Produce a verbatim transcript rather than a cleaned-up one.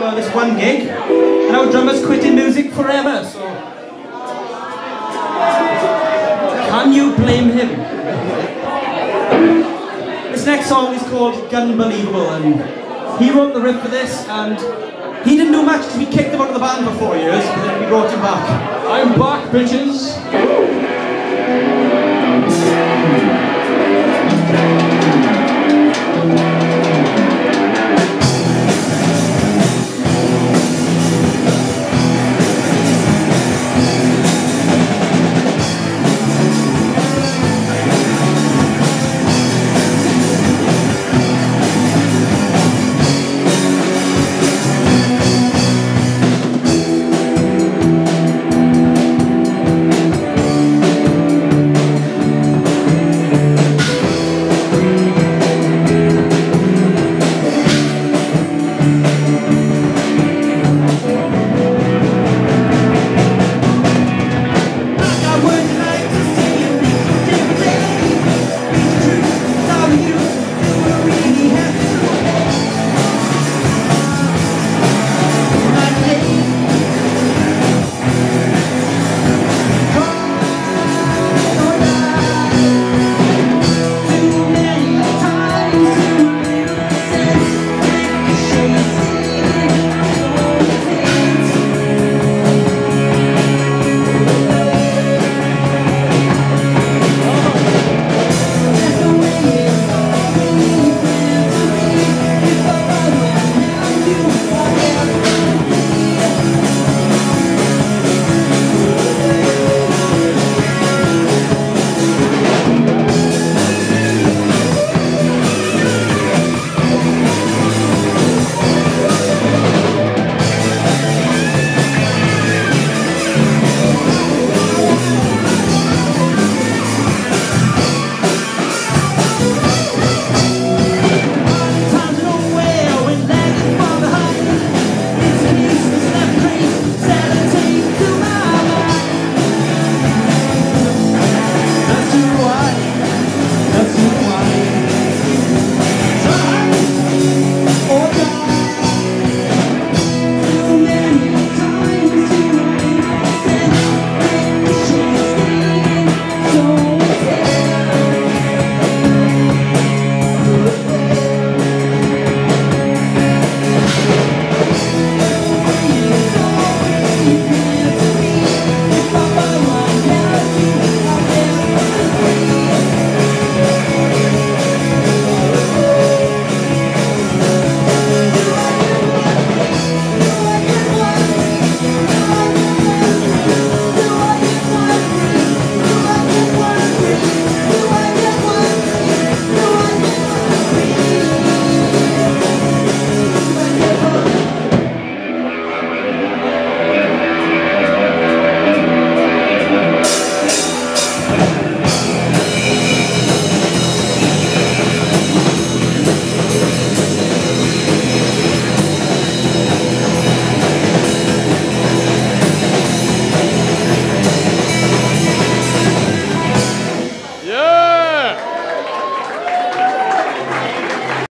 uh, this one gig, and our drummer's quitting music forever, so... Can you blame him? This next song is called Gunbelievable, and he wrote the riff for this, and he didn't do much because we kicked him out of the band for four years, but then we brought him back. I'm back, bitches!